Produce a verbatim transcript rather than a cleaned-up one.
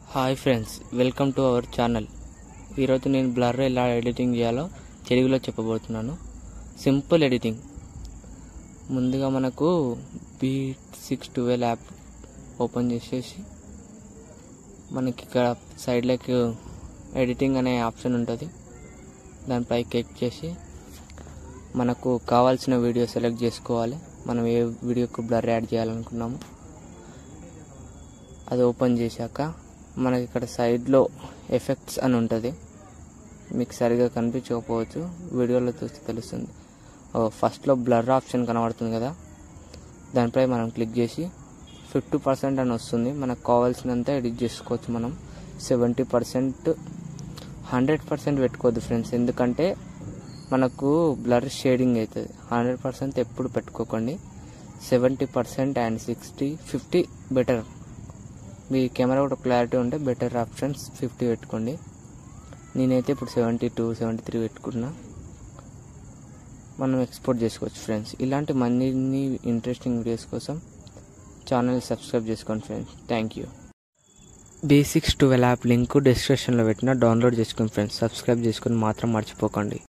Hi friends, welcome to our channel. ఈరోజు నేను blur ఎలా ఎడిటింగ్ చేయాలో తెలుగులో చెప్పబోతున్నాను. Simple editing. ముందుగా మనకు B six twelve app open చేసేసి మనకి ఇక్కడ సైడ్లోకి ఎడిటింగ్ అనే ఆప్షన్ ఉంటుంది. దానిపై క్లిక్ చేసి మనకు కావాల్సిన వీడియో సెలెక్ట్ చేసుకోవాలి. మనం ఏ వీడియోకు బ్లర్ యాడ్ చేయాలనుకున్నామో అది ఓపెన్ చేశాక మనకి ఇక్కడ సైడ్లో ఎఫెక్ట్స్ అని ఉంటుంది. మీకు సరిగా కనిపించకపోవచ్చు, వీడియోలో చూస్తే తెలుస్తుంది. ఫస్ట్లో బ్లర్ ఆప్షన్ కనబడుతుంది కదా, దానిపై మనం క్లిక్ చేసి ఫిఫ్టీ పర్సెంట్ అని వస్తుంది. మనకు కావాల్సినంత ఎడిట్ చేసుకోవచ్చు. మనం సెవెంటీ పర్సెంట్ హండ్రెడ్ పర్సెంట్ పెట్టుకోవద్దు ఫ్రెండ్స్, ఎందుకంటే మనకు బ్లర్ షేడింగ్ అవుతుంది. హండ్రెడ్ పర్సెంట్ ఎప్పుడు పెట్టుకోకండి. Seventy percent and sixty fifty better. మీ కెమెరా కూడా క్లారిటీ ఉంటే బెటర్ ఆప్షన్స్ ఫిఫ్టీ పెట్టుకోండి. నేనైతే ఇప్పుడు సెవెంటీ టూ సెవెంటీ త్రీ పెట్టుకున్నా. మనం ఎక్స్పోర్ట్ చేసుకోవచ్చు ఫ్రెండ్స్. ఇలాంటి మరిన్ని ఇంట్రెస్టింగ్ వీడియోస్ కోసం ఛానల్ సబ్స్క్రైబ్ చేసుకోండి friends. Thank you. Basics twelve app link డిస్క్రిప్షన్లో పెట్టిన డౌన్లోడ్ చేసుకోండి ఫ్రెండ్స్. సబ్స్క్రైబ్ చేసుకొని మాత్రం మర్చిపోకండి.